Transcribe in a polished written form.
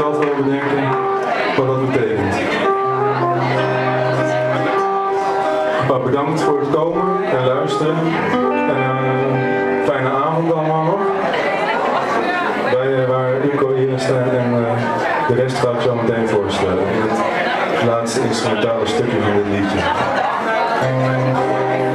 zelf wel bedenken wat dat betekent. Maar bedankt voor het komen en luisteren. En fijne avond allemaal nog. Waar Ilko hier staat en de rest ga ik zo meteen voorstellen. In het laatste instrumentale stukje van dit liedje.